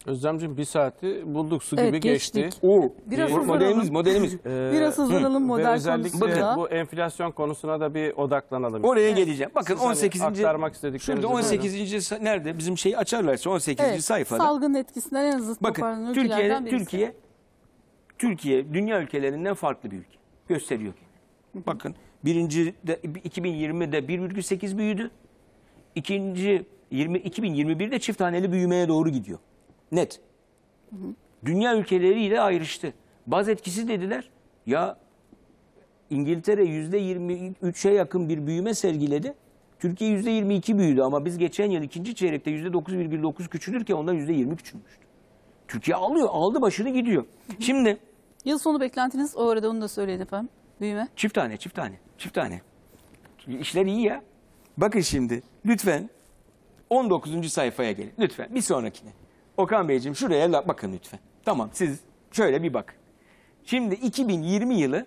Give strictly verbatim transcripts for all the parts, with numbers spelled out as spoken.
Özlemciğim bir saati bulduk, su Evet, gibi geçtik. geçti. O Biraz e, hızlanalım. modelimiz modelimiz. Ee, Biraz hızlanalım ve model özellikle konusunda. bu enflasyon konusuna da bir odaklanalım. Oraya geleceğim. Bakın Siz hani on sekizinci aktarmak istediklerinizi Şurada on buyurun. sekizinci sa- nerede? Bizim şeyi açarlarsa on sekizinci Evet, sayfada. salgın etkisinden en hızlı Bakın toparlanan Türkiye ülkelerden birisi. Türkiye Türkiye dünya ülkelerinden farklı bir ülke. Gösteriyor kendini. Bakın birinci de iki bin yirmide bir virgül sekiz büyüdü. İkinci yirmi iki bin yirmi birde çift haneli büyümeye doğru gidiyor. Net. Dünya ülkeleriyle ayrıştı. Baz etkisi dediler. Ya İngiltere yüzde yirmi üçe yakın bir büyüme sergiledi. Türkiye yüzde yirmi iki büyüdü ama biz geçen yıl ikinci çeyrekte yüzde dokuz virgül dokuz küçülürken ondan yüzde yirmi küçülmüştü. Türkiye alıyor, aldı başını gidiyor. Şimdi Yıl sonu beklentiniz o arada onu da söyleyin efendim. Büyüme. çift tane, çift tane, çift tane. İşler iyi ya. Bakın şimdi lütfen on dokuzuncu sayfaya gelin. Lütfen bir sonrakine. Okan Beyciğim şuraya la- bakın lütfen. Tamam siz şöyle bir bakın. Şimdi iki bin yirmi yılı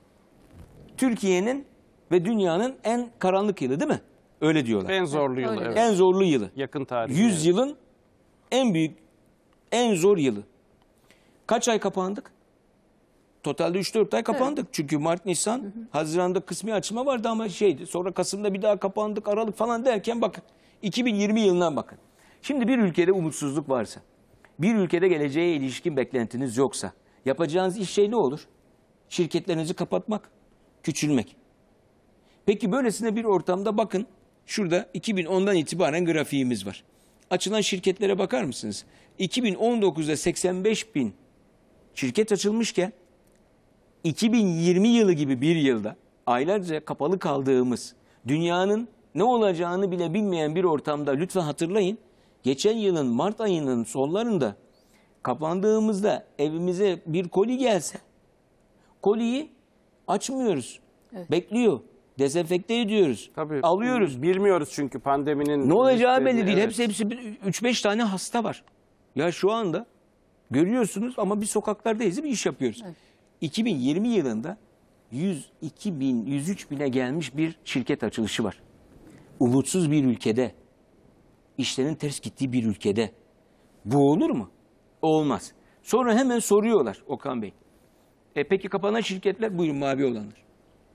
Türkiye'nin ve dünyanın en karanlık yılı değil mi? Öyle diyorlar. En zorlu yılı, Öyle. evet. En zorlu yılı. Yakın tarih. yüz yılın en büyük, en zor yılı. Kaç ay kapandık? Totalde üç dört ay kapandık. Çünkü Mart, Nisan, Haziran'da kısmi açılma vardı ama şeydi. Sonra Kasım'da bir daha kapandık, Aralık falan derken bakın. iki bin yirmi yılından bakın. Şimdi bir ülkede umutsuzluk varsa, bir ülkede geleceğe ilişkin beklentiniz yoksa, yapacağınız iş şey ne olur? Şirketlerinizi kapatmak, küçülmek. Peki böylesine bir ortamda bakın, şurada iki bin ondan itibaren grafiğimiz var. Açılan şirketlere bakar mısınız? iki bin on dokuzda seksen beş bin şirket açılmışken, iki bin yirmi yılı gibi bir yılda aylarca kapalı kaldığımız, dünyanın ne olacağını bile bilmeyen bir ortamda lütfen hatırlayın. Geçen yılın Mart ayının sonlarında kapandığımızda evimize bir koli gelse, koliyi açmıyoruz. Evet. Bekliyor. Dezenfekte ediyoruz. Tabii, Alıyoruz. Bilmiyoruz çünkü pandeminin... Ne olacağı risklerini, belli değil. evet. Hepsi hepsi üç beş tane hasta var. Ya şu anda görüyorsunuz ama biz sokaklardayız, bir iş yapıyoruz. Evet. iki bin yirmi yılında yüz iki bin, yüz üç bine gelmiş bir şirket açılışı var. Umutsuz bir ülkede, işlerin ters gittiği bir ülkede bu olur mu? Olmaz. Sonra hemen soruyorlar Okan Bey. E peki kapanan şirketler, buyurun mavi olanlar.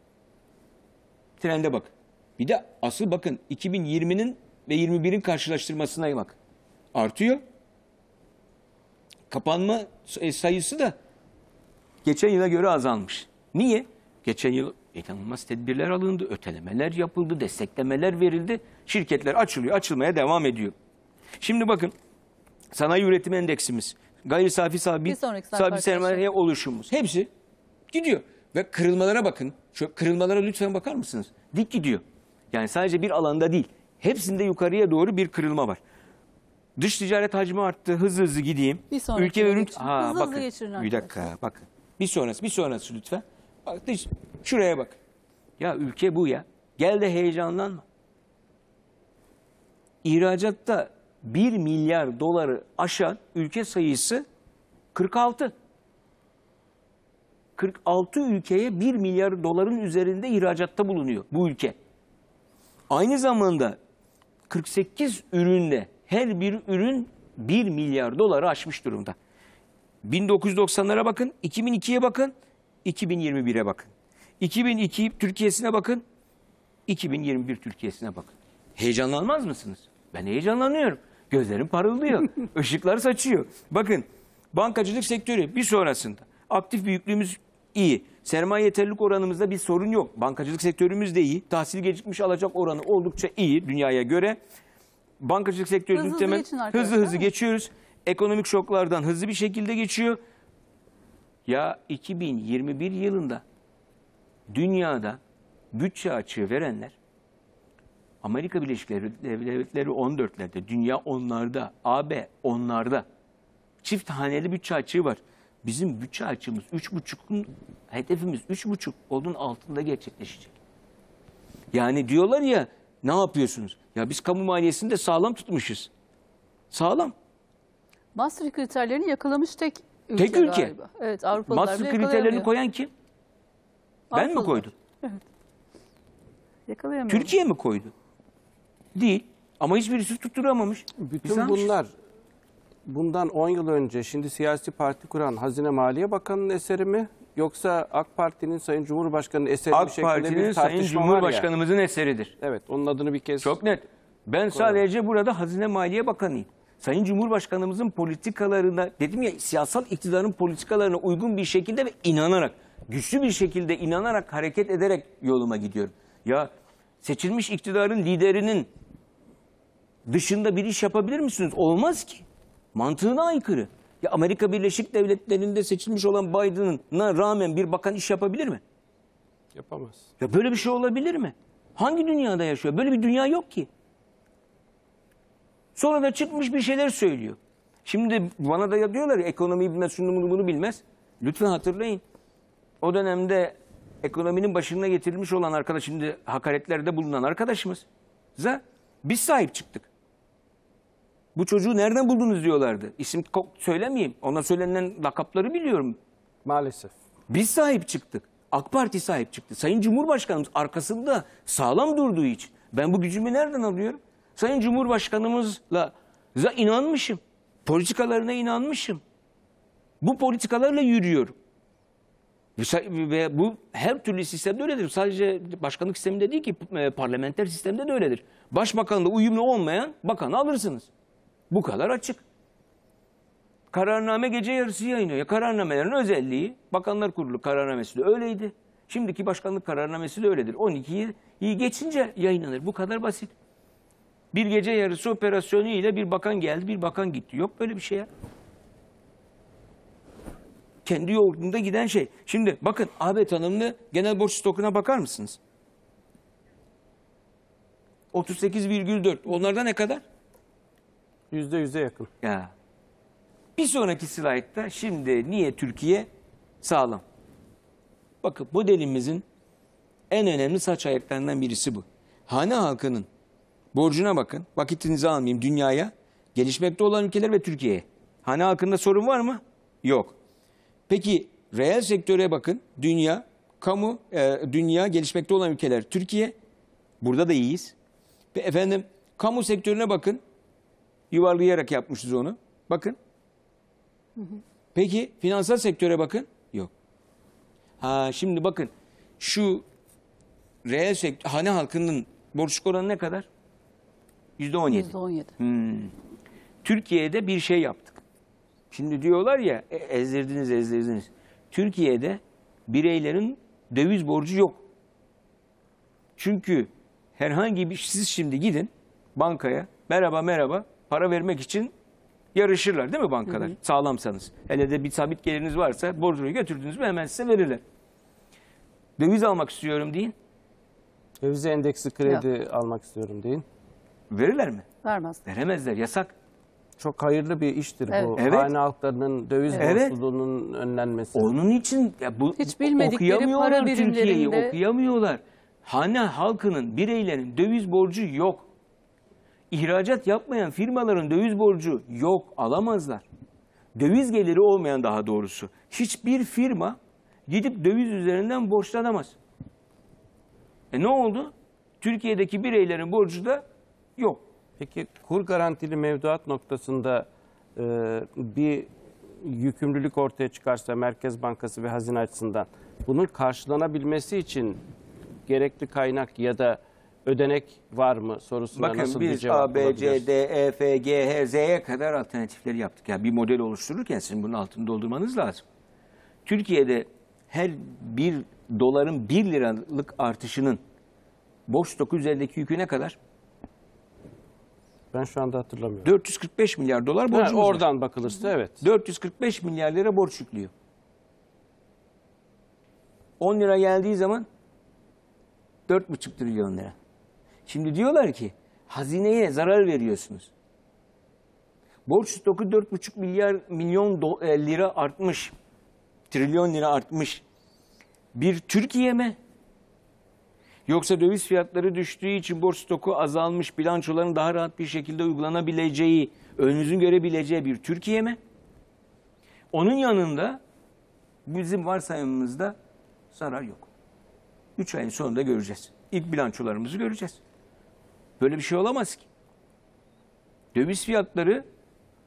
Trende bak. Bir de asıl bakın iki bin yirminin ve yirmi birin karşılaştırmasına bak. Artıyor. Kapanma sayısı da geçen yıla göre azalmış. Niye? Geçen yıl inanılmaz tedbirler alındı, ötelemeler yapıldı, desteklemeler verildi. Şirketler açılıyor, açılmaya devam ediyor. Şimdi bakın, sanayi üretim endeksimiz, gayri safi sabit, sabit sermaye oluşumumuz, hepsi gidiyor. Ve kırılmalara bakın. Şu kırılmalara lütfen bakar mısınız? Dik gidiyor. Yani sadece bir alanda değil, hepsinde yukarıya doğru bir kırılma var. Dış ticaret hacmi arttı. Hızlı hızlı gideyim. Bir sonraki Ülke ve ürün... geçin. Ha, hızlı bakın. hızlı geçirin Bir dakika bakın. Bir sonrası, bir sonrası lütfen. Bak dış, şuraya bak. Ya ülke bu ya. Gel de heyecanlanma. İhracatta bir milyar doları aşan ülke sayısı kırk altı. kırk altı ülkeye bir milyar doların üzerinde ihracatta bulunuyor bu ülke. Aynı zamanda kırk sekiz üründe her bir ürün bir milyar doları aşmış durumda. bin dokuz yüz doksanlara bakın, iki bin ikiye bakın, iki bin yirmi bire bakın. iki bin iki Türkiye'sine bakın, iki bin yirmi bir Türkiye'sine bakın. Heyecanlanmaz mısınız? Ben heyecanlanıyorum. Gözlerim parıldıyor. Işıklar saçıyor. Bakın, bankacılık sektörü bir sonrasında. Aktif büyüklüğümüz iyi. Sermaye yeterlilik oranımızda bir sorun yok. Bankacılık sektörümüz de iyi. Tahsil gecikmiş alacak oranı oldukça iyi dünyaya göre. Bankacılık sektörünün hızlı temel hızlı hızlı geçiyoruz. Ekonomik şoklardan hızlı bir şekilde geçiyor. Ya iki bin yirmi bir yılında dünyada bütçe açığı verenler Amerika Birleşik Devletleri on dörtlerde, dünya onlarda, A B onlarda. Çift haneli bütçe açığı var. Bizim bütçe açığımız üç buçukun hedefimiz üç buçuk onun altında gerçekleşecek. Yani diyorlar ya ne yapıyorsunuz? Ya biz kamu maliyesini de sağlam tutmuşuz. Sağlam. Maastricht kriterlerini yakalamış tek ülke Tek ülke. galiba. Evet, Avrupalılar bile Maastricht kriterlerini koyan kim? Ben mi Avrupalılar. koydum? Evet. Yakalayamıyorum. Türkiye mi koydu? Değil. Ama hiçbirisi tutturamamış. Bütün bunlar bundan on yıl önce şimdi siyasi parti kuran Hazine Maliye Bakanı'nın eseri mi? Yoksa AK Parti'nin Sayın Cumhurbaşkanı'nın eseri bir AK şekilde Parti'nin bir Sayın tartışma var ya. Cumhurbaşkanımızın eseridir. Evet, onun adını bir kez... Çok net. Ben sadece burada Hazine Maliye Bakanıyım. Sayın Cumhurbaşkanımızın politikalarına, dedim ya, siyasal iktidarın politikalarına uygun bir şekilde ve inanarak, güçlü bir şekilde inanarak, hareket ederek yoluma gidiyorum. Ya seçilmiş iktidarın liderinin dışında bir iş yapabilir misiniz? Olmaz ki. Mantığına aykırı. Ya Amerika Birleşik Devletleri'nde seçilmiş olan Biden'a rağmen bir bakan iş yapabilir mi? Yapamaz. Ya böyle bir şey olabilir mi? Hangi dünyada yaşıyor? Böyle bir dünya yok ki. Sonra da çıkmış bir şeyler söylüyor. Şimdi bana da diyorlar ya, ekonomiyi bilmez, şunu bunu, bunu bilmez. Lütfen hatırlayın. O dönemde ekonominin başına getirilmiş olan arkadaş, şimdi hakaretlerde bulunan arkadaşımız. Biz sahip çıktık. Bu çocuğu nereden buldunuz diyorlardı. İsim söylemeyeyim. Ona söylenen lakapları biliyorum. Maalesef. Biz sahip çıktık. AK Parti sahip çıktı. Sayın Cumhurbaşkanımız arkasında sağlam durduğu için. Ben bu gücümü nereden alıyorum? Sayın Cumhurbaşkanımızla inanmışım. Politikalarına inanmışım. Bu politikalarla yürüyorum. Ve bu her türlü sistemde öyledir. Sadece başkanlık sisteminde değil ki, parlamenter sistemde de öyledir. Başbakanla uyumlu olmayan bakanı alırsınız. Bu kadar açık. Kararname gece yarısı yayınlıyor. Ya kararnamelerin özelliği, Bakanlar Kurulu kararnamesi de öyleydi. Şimdiki başkanlık kararnamesi de öyledir. on ikiyi geçince yayınlanır. Bu kadar basit. Bir gece yarısı operasyonu ile bir bakan geldi, bir bakan gitti. Yok böyle bir şey ya. Kendi yolunda giden şey. Şimdi bakın, A B tanımlı genel borç stokuna bakar mısınız? otuz sekiz virgül dört. Onlarda ne kadar? Yüzde yüze yakın. Ya. Bir sonraki slaytta şimdi niye Türkiye sağlam? Bakın, modelimizin en önemli saç ayaklarından birisi bu. Hane halkının borcuna bakın. Vakitinizi almayayım, dünyaya. Gelişmekte olan ülkeler ve Türkiye'ye. Hane halkında sorun var mı? Yok. Peki reel sektöre bakın. Dünya, kamu, e, dünya, gelişmekte olan ülkeler, Türkiye. Burada da iyiyiz. Ve efendim, kamu sektörüne bakın. Yuvarlayarak yapmışız onu. Bakın. Hı hı. Peki finansal sektöre bakın. Yok. Ha şimdi bakın. Şu reel sektör, hane halkının borçluk oranı ne kadar? yüzde on yedi. yüzde on yedi. Hmm. Türkiye'de bir şey yaptık. Şimdi diyorlar ya, e, ezdirdiniz ezdirdiniz. Türkiye'de bireylerin döviz borcu yok. Çünkü herhangi bir, siz şimdi gidin bankaya, merhaba merhaba, para vermek için yarışırlar değil mi bankalar? Hı hı. Sağlamsanız. Hele de bir sabit geliriniz varsa, borcunu götürdünüz mü hemen size verirler. Döviz almak istiyorum deyin. Döviz endeksli kredi ya. almak istiyorum deyin. Verirler mi? Vermez. Veremezler, yasak. Çok hayırlı bir iştir evet. bu. Evet. Hane halklarının döviz evet. borçluluğunun önlenmesi. Onun için ya bu hiç bilmedikleri okuyamıyorlar, para Türkiye'yi birimlerinde okuyamıyorlar. Hane halkının, bireylerin döviz borcu yok. İhracat yapmayan firmaların döviz borcu yok, alamazlar. Döviz geliri olmayan, daha doğrusu, hiçbir firma gidip döviz üzerinden borçlanamaz. E ne oldu? Türkiye'deki bireylerin borcu da yok. Peki kur garantili mevduat noktasında e, bir yükümlülük ortaya çıkarsa Merkez Bankası ve hazine açısından, bunun karşılanabilmesi için gerekli kaynak ya da ödenek var mı sorusuna Bakın, nasıl bir biz cevap A, B, C, bulabiliriz? D, E, F, G, H, Z'ye kadar alternatifleri yaptık. Yani bir model oluştururken sizin bunun altını doldurmanız lazım. Türkiye'de her bir doların bir liralık artışının borç stoku üzerindeki yükü ne kadar? Ben şu anda hatırlamıyorum. dört yüz kırk beş milyar dolar Ha, borcumuz var. oradan bakılırsa evet. dört yüz kırk beş milyar lira borç yüklüyor. on lira geldiği zaman dört buçuk trilyon lira. Şimdi diyorlar ki hazineye zarar veriyorsunuz. Borç stoku dört buçuk milyar milyon do, e, lira artmış. Trilyon lira artmış. Bir Türkiye mi? Yoksa döviz fiyatları düştüğü için borç stoku azalmış, bilançoların daha rahat bir şekilde uygulanabileceği, önünüzün görebileceği bir Türkiye mi? Onun yanında bizim varsayımımızda zarar yok. Üç ayın sonunda göreceğiz. İlk bilançolarımızı göreceğiz. Böyle bir şey olamaz ki. Döviz fiyatları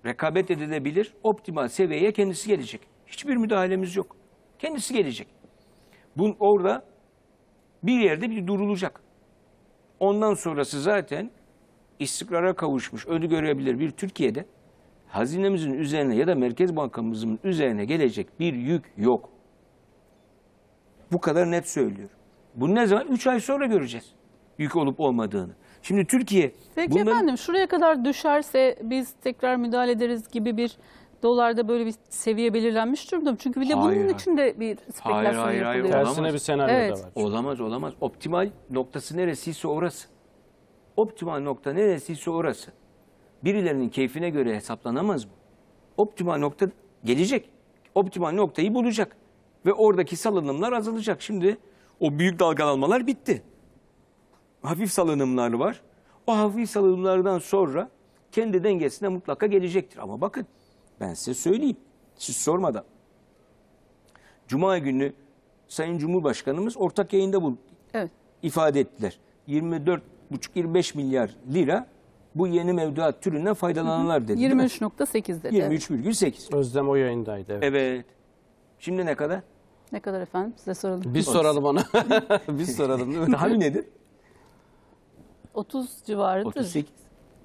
rekabet edilebilir, optimal seviyeye kendisi gelecek. Hiçbir müdahalemiz yok. Kendisi gelecek. Bu orada bir yerde bir durulacak. Ondan sonrası zaten istikrara kavuşmuş, önü görebilir bir Türkiye'de hazinemizin üzerine ya da Merkez Bankamızın üzerine gelecek bir yük yok. Bu kadar net söylüyorum. Bunu ne zaman? Üç ay sonra göreceğiz. Yük olup olmadığını. Şimdi Türkiye... Peki bunların... efendim şuraya kadar düşerse biz tekrar müdahale ederiz gibi bir dolarda böyle bir seviye belirlenmiş durumda. Çünkü bir de Hayır, bunun hayır. için de bir spekülasyon Hayır, hayır, hayır, yapılıyor. olamaz. Tersine bir senaryo Evet. da var. Olamaz, olamaz. Optimal noktası neresiyse orası. Optimal nokta neresiyse orası. Birilerinin keyfine göre hesaplanamaz mı? Optimal nokta gelecek. Optimal noktayı bulacak. Ve oradaki salınımlar azalacak. Şimdi o büyük dalgalanmalar bitti. Hafif salınımlar var. O hafif salınımlardan sonra kendi dengesine mutlaka gelecektir. Ama bakın ben size söyleyeyim. Siz sormadan. Cuma günü Sayın Cumhurbaşkanımız ortak yayında bu Evet. ifade ettiler. yirmi dört buçuk yirmi beş milyar lira bu yeni mevduat türünden faydalananlar dedi. değil mi? yirmi üç nokta sekiz dedi. yirmi üç virgül sekiz. Özlem o yayındaydı. Evet. Evet. Şimdi ne kadar? Ne kadar efendim? Size soralım. Biz soralım ona. Biz soralım değil mi? Tahmin nedir? otuz civarıdır. otuz sekiz.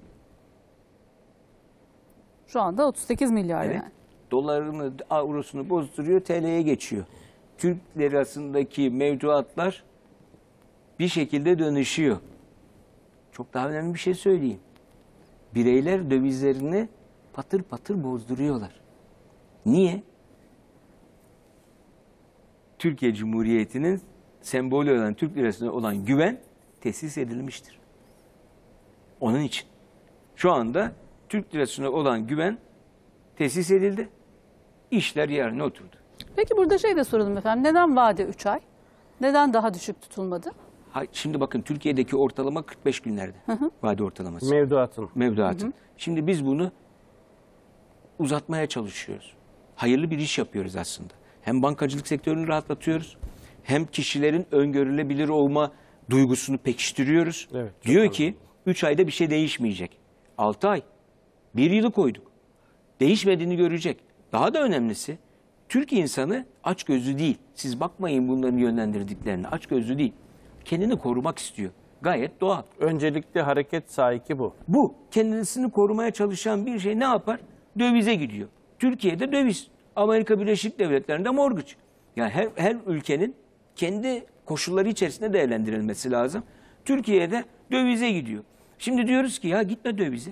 Şu anda otuz sekiz milyar Evet. yani. Dolarını, avrosunu bozduruyor, T L'ye geçiyor. Türk lirasındaki mevduatlar bir şekilde dönüşüyor. Çok daha önemli bir şey söyleyeyim. Bireyler dövizlerini patır patır bozduruyorlar. Niye? Türkiye Cumhuriyeti'nin sembolü olan Türk lirasına olan güven tesis edilmiştir. Onun için. Şu anda Türk lirasına olan güven tesis edildi. İşler yerine oturdu. Peki burada şey de soralım efendim. Neden vade üç ay? Neden daha düşük tutulmadı? Ha, şimdi bakın Türkiye'deki ortalama kırk beş günlerde. Vade ortalaması. Mevduatın. Mevduatın. Şimdi biz bunu uzatmaya çalışıyoruz. Hayırlı bir iş yapıyoruz aslında. Hem bankacılık sektörünü rahatlatıyoruz. Hem kişilerin öngörülebilir olma duygusunu pekiştiriyoruz. Evet, çok Diyor anladım. ki üç ayda bir şey değişmeyecek. altı ay. bir yılı koyduk. Değişmediğini görecek. Daha da önemlisi Türk insanı açgözlü değil. Siz bakmayın bunların yönlendirdiklerine. Açgözlü değil. Kendini korumak istiyor. Gayet doğal. Öncelikli hareket sahiki bu. Bu kendisini korumaya çalışan bir şey ne yapar? Dövize gidiyor. Türkiye'de döviz. Amerika Birleşik Devletleri'nde mortgage. Yani her, her ülkenin kendi koşulları içerisinde değerlendirilmesi lazım. Türkiye'de dövize gidiyor. Şimdi diyoruz ki ya gitme dövize.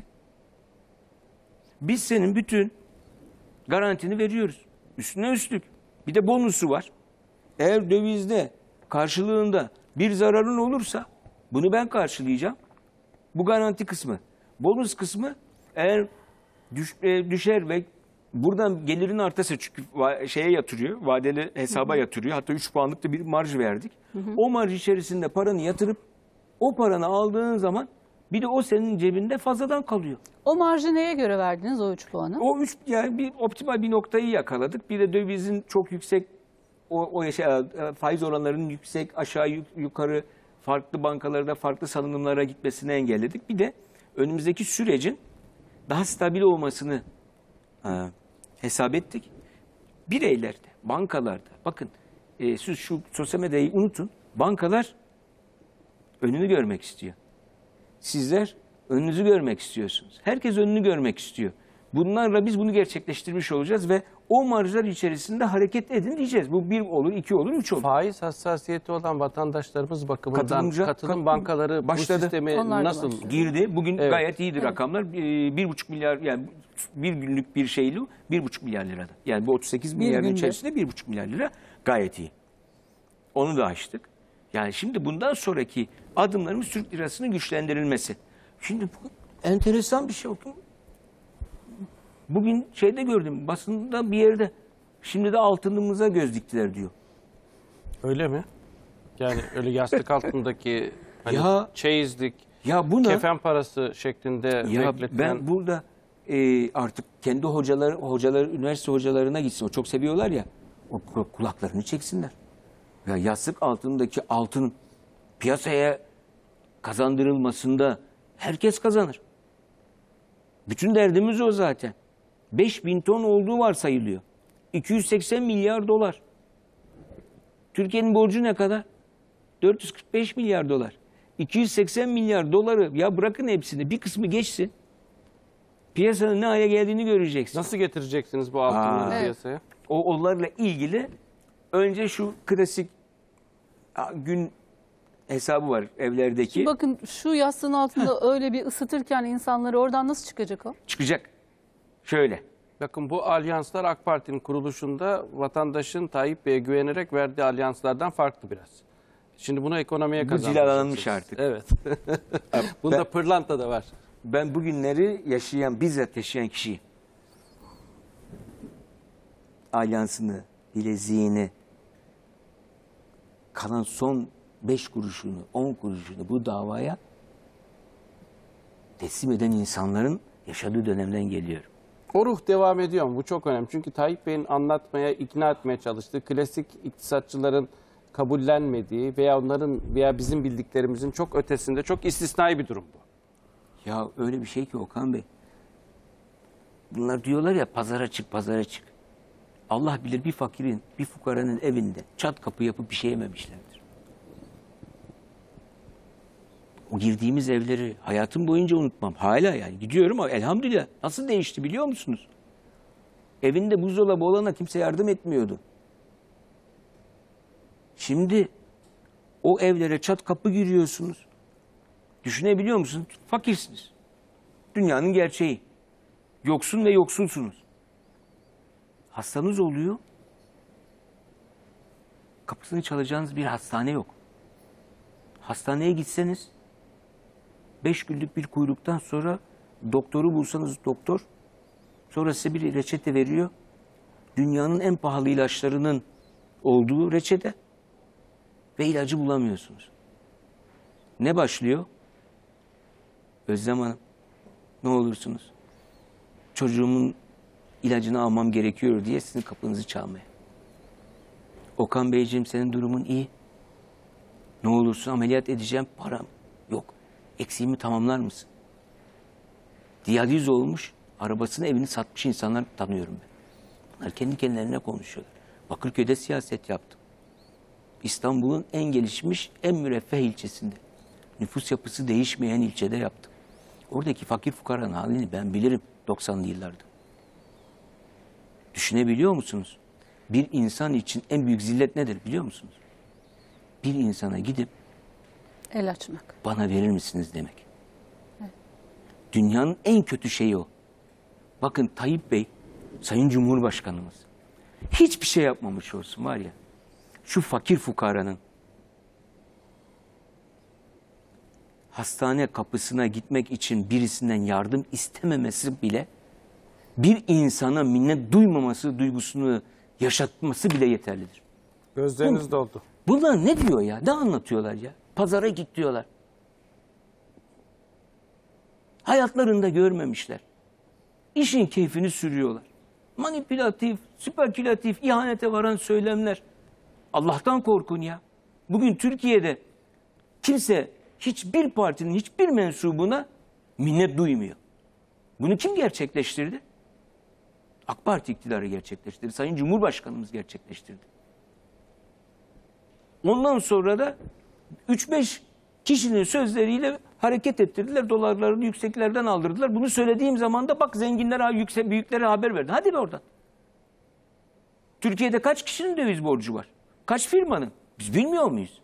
Biz senin bütün garantini veriyoruz. Üstüne üstlük. Bir de bonusu var. Eğer dövizde karşılığında bir zararın olursa bunu ben karşılayacağım. Bu garanti kısmı. Bonus kısmı eğer düş, e, düşer ve buradan gelirin artarsa çünkü va- şeye yatırıyor, vadeli hesaba yatırıyor. Hatta üç puanlık da bir marj verdik. O marj içerisinde paranı yatırıp o paranı aldığın zaman bir de o senin cebinde fazladan kalıyor. O marjı neye göre verdiniz o üç puanı? O üç yani bir optimal bir noktayı yakaladık. Bir de dövizin çok yüksek o, o şey, faiz oranlarının yüksek aşağı yukarı farklı bankalarda farklı salınımlara gitmesini engelledik. Bir de önümüzdeki sürecin daha stabil olmasını e, hesap ettik. Bireylerde, bankalarda bakın e, siz şu sosyal medyayı unutun. Bankalar önünü görmek istiyor. Sizler önünüzü görmek istiyorsunuz. Herkes önünü görmek istiyor. Bunlarla biz bunu gerçekleştirmiş olacağız ve o marjlar içerisinde hareket edin diyeceğiz. Bu bir olur, iki olur, üç olur. Faiz hassasiyeti olan vatandaşlarımız bakımından Katılımcı- katılım kat- bankaları başladı. bu sistemi Onlar da nasıl başladı. Girdi. Bugün Evet. gayet iyidir rakamlar. Bir, bir buçuk milyar yani bir günlük bir şeyli bir buçuk milyar lirada. Yani bu otuz sekiz milyarın günde. içerisinde bir buçuk milyar lira gayet iyi. Onu da açtık. Yani şimdi bundan sonraki adımlarımız Türk lirasının güçlendirilmesi. Şimdi bu enteresan bir şey okudum. Bugün şeyde gördüm basında bir yerde. Şimdi de altınımıza göz diktiler diyor. öyle mi? Yani öyle yastık altındaki hani Ya- çeyizlik, Ya buna kefen parası şeklinde Ya bekletilen ben burada e, artık kendi hocalar, hocalar, üniversite hocalarına gitsin. O çok seviyorlar ya. O ku- kulaklarını çeksinler. Ya yastık altındaki altın piyasaya kazandırılmasında herkes kazanır. Bütün derdimiz o zaten. beş bin ton olduğu varsayılıyor. iki yüz seksen milyar dolar. Türkiye'nin borcu ne kadar? dört yüz kırk beş milyar dolar. iki yüz seksen milyar doları ya bırakın hepsini, bir kısmı geçsin. Piyasanın ne hale geldiğini göreceksiniz. Nasıl getireceksiniz bu altınları Aa, piyasaya? O onlarla ilgili önce şu klasik gün hesabı var evlerdeki. Bakın şu yastığın altında öyle bir ısıtırken insanları oradan nasıl çıkacak o? Çıkacak. Şöyle. Bakın bu alyanslar AK Parti'nin kuruluşunda vatandaşın Tayyip Bey'e güvenerek verdiği alyanslardan farklı biraz. Şimdi bunu ekonomiye Bu kazandıracağız. cilalanmış artık. Evet. Bunda Ben- pırlanta da var. Ben bugünleri yaşayan, bizzat yaşayan kişiyim. Alyansını, bileziğini, kalan son beş kuruşunu, on kuruşunu bu davaya teslim eden insanların yaşadığı dönemden geliyorum. O ruh devam ediyor mu? Bu çok önemli. Çünkü Tayyip Bey'in anlatmaya, ikna etmeye çalıştığı klasik iktisatçıların kabullenmediği veya onların veya bizim bildiklerimizin çok ötesinde çok istisnai bir durum bu. Ya öyle bir şey ki Okan Bey. Bunlar diyorlar ya pazara çık, pazara çık. Allah bilir bir fakirin, bir fukaranın evinde çat kapı yapıp bir şey yememişlerdir. O girdiğimiz evleri hayatım boyunca unutmam. Hala yani gidiyorum ama elhamdülillah nasıl değişti biliyor musunuz? Evinde buzdolabı olana kimse yardım etmiyordu. Şimdi o evlere çat kapı giriyorsunuz. Düşünebiliyor musunuz? Fakirsiniz. Dünyanın gerçeği. Yoksun ve yoksulsunuz. Hastanız oluyor. Kapısını çalacağınız bir hastane yok. Hastaneye gitseniz beş günlük bir kuyruktan sonra doktoru bulsanız doktor sonra size bir reçete veriyor. Dünyanın en pahalı ilaçlarının olduğu reçete ve ilacı bulamıyorsunuz. Ne başlıyor? Özlem Hanım, ne olursunuz? Çocuğumun ilacını almam gerekiyor diye sizin kapınızı çalmaya. Okan Beyciğim senin durumun iyi. Ne olursun ameliyat edeceğim, param yok. Eksiğimi tamamlar mısın? Diyaliz olmuş, arabasını evini satmış insanlar tanıyorum ben. Bunlar kendi kendilerine konuşuyorlar. Bakırköy'de siyaset yaptım. İstanbul'un en gelişmiş, en müreffeh ilçesinde. Nüfus yapısı değişmeyen ilçede yaptım. Oradaki fakir fukaranın halini ben bilirim doksanlı yıllarda. Düşünebiliyor musunuz? Bir insan için en büyük zillet nedir biliyor musunuz? Bir insana gidip El açmak. bana verir misiniz demek. Dünyanın en kötü şeyi o. Bakın Tayyip Bey, Sayın Cumhurbaşkanımız hiçbir şey yapmamış olsun var ya. Şu fakir fukaranın hastane kapısına gitmek için birisinden yardım istememesi bile bir insana minnet duymaması duygusunu yaşatması bile yeterlidir. Gözleriniz doldu. Bunlar ne diyor ya? Ne anlatıyorlar ya? Pazara git diyorlar. Hayatlarında görmemişler. İşin keyfini sürüyorlar. Manipülatif, spekülatif, ihanete varan söylemler. Allah'tan korkun ya. Bugün Türkiye'de kimse hiçbir partinin hiçbir mensubuna minnet duymuyor. Bunu kim gerçekleştirdi? AK Parti iktidarı gerçekleştirdi. Sayın Cumhurbaşkanımız gerçekleştirdi. Ondan sonra da üç beş kişinin sözleriyle hareket ettirdiler. Dolarlarını yükseklerden aldırdılar. Bunu söylediğim zaman da bak zenginlere, yüksek, büyüklere haber verdi. Hadi be oradan. Türkiye'de kaç kişinin döviz borcu var? Kaç firmanın? Biz bilmiyor muyuz?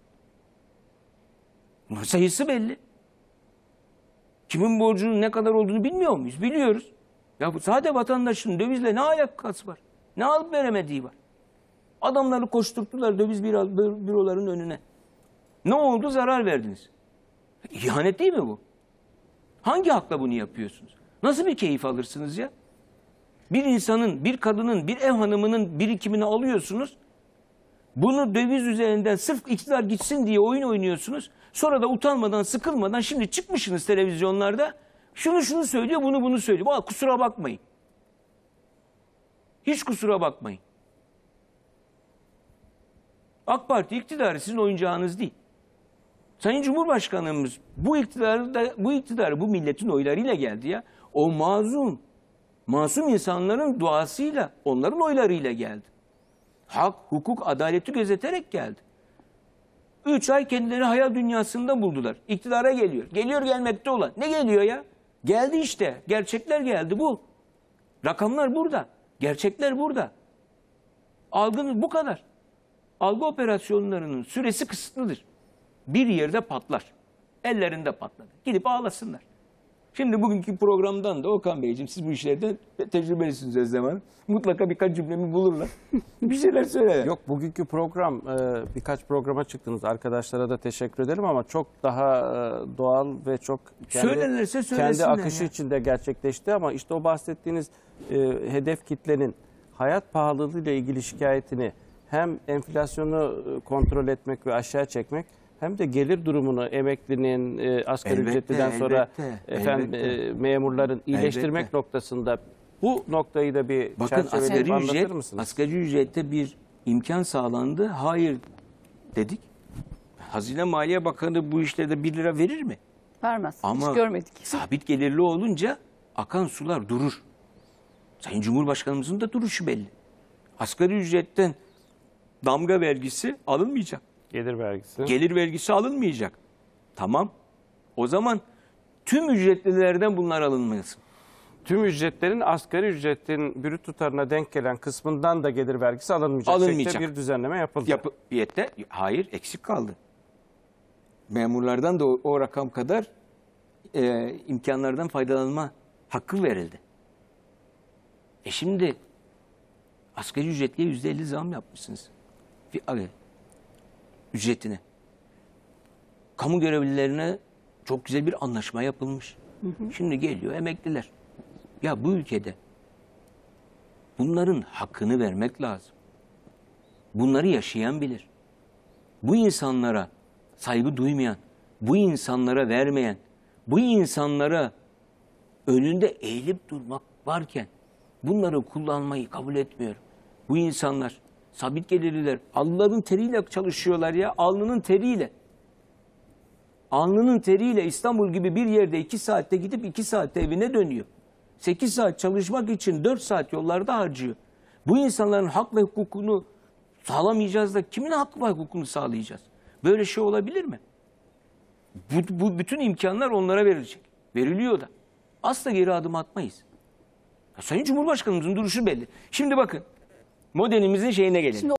Sayısı belli. Kimin borcunun ne kadar olduğunu bilmiyor muyuz? Biliyoruz. Ya bu sade vatandaşın dövizle ne alakası var? Ne alıp veremediği var? Adamları koşturttular döviz büroların önüne. Ne oldu? Zarar verdiniz. İhanet değil mi bu? Hangi hakla bunu yapıyorsunuz? Nasıl bir keyif alırsınız ya? Bir insanın, bir kadının, bir ev hanımının birikimini alıyorsunuz. Bunu döviz üzerinden sırf iktidar gitsin diye oyun oynuyorsunuz. Sonra da utanmadan, sıkılmadan şimdi çıkmışsınız televizyonlarda. Şunu şunu söylüyor, bunu bunu söylüyor. Bak, kusura bakmayın. Hiç kusura bakmayın. AK Parti iktidarı sizin oyuncağınız değil. Sayın Cumhurbaşkanımız bu iktidarı da, bu iktidarı bu milletin oylarıyla geldi ya. O mazlum, masum insanların duasıyla, onların oylarıyla geldi. Hak, hukuk, adaleti gözeterek geldi. Üç ay kendileri hayal dünyasında buldular. İktidara geliyor. Geliyor gelmekte olan. Ne geliyor ya? Geldi işte. Gerçekler geldi bu. Rakamlar burada. Gerçekler burada. Algınız bu kadar. Algı operasyonlarının süresi kısıtlıdır. Bir yerde patlar. Ellerinde patladı. Gidip ağlasınlar. Şimdi bugünkü programdan da Okan Beyciğim, siz bu işlerde tecrübelisiniz Özlem Hanım. Mutlaka birkaç cümlemi bulurlar. Bir şeyler söyler. Yok, bugünkü program e, birkaç programa çıktınız. Arkadaşlara da teşekkür ederim ama çok daha e, doğal ve çok kendi, Söylerlerse kendi söylesinler akışı ya. içinde gerçekleşti ama işte o bahsettiğiniz e, hedef kitlenin hayat pahalılığı ile ilgili şikayetini hem enflasyonu e, kontrol etmek ve aşağı çekmek hem de gelir durumunu emeklinin, e, asgari Elbette, ücretliden sonra elbette, efendim elbette. e, memurların iyileştirmek Elbette. noktasında bu noktayı da bir Bakın çerçeveleyip asgari anlatır ücret, mısınız? asgari ücrette bir imkan sağlandı. Hayır dedik. Hazine Maliye Bakanı bu işlerde bir lira verir mi? Vermez. Ama Hiç görmedik. sabit gelirli olunca akan sular durur. Sayın Cumhurbaşkanımızın da duruşu belli. Asgari ücretten damga vergisi alınmayacak. Gelir vergisi. Gelir vergisi alınmayacak. Tamam. O zaman tüm ücretlilerden bunlar alınmasın. Tüm ücretlerin asgari ücretin brüt tutarına denk gelen kısmından da gelir vergisi alınmayacak. Alınmayacak. şeklinde bir düzenleme yapıldı. Yapı, yette, hayır eksik kaldı. Memurlardan da o, o rakam kadar e, imkanlardan faydalanma hakkı verildi. E şimdi asgari ücretliye yüzde elli zam yapmışsınız. Bir, abi, ücretine. Kamu görevlilerine çok güzel bir anlaşma yapılmış. Hı hı. Şimdi geliyor emekliler. Ya bu ülkede bunların hakkını vermek lazım. Bunları yaşayan bilir. Bu insanlara saygı duymayan, bu insanlara vermeyen, bu insanlara önünde eğilip durmak varken bunları kullanmayı kabul etmiyorum. Bu insanlar sabit gelirliler, alnların teriyle çalışıyorlar ya, alnının teriyle. Alnının teriyle İstanbul gibi bir yerde iki saatte gidip iki saatte evine dönüyor. sekiz saat çalışmak için dört saat yollarda harcıyor. Bu insanların hak ve hukukunu sağlamayacağız da kimin hak ve hukukunu sağlayacağız? Böyle şey olabilir mi? Bu, bu bütün imkanlar onlara verilecek. Veriliyor da. Asla geri adım atmayız. Ya Sayın Cumhurbaşkanımızın duruşu belli. Şimdi bakın modelimizin şeyine gelelim. Şimdi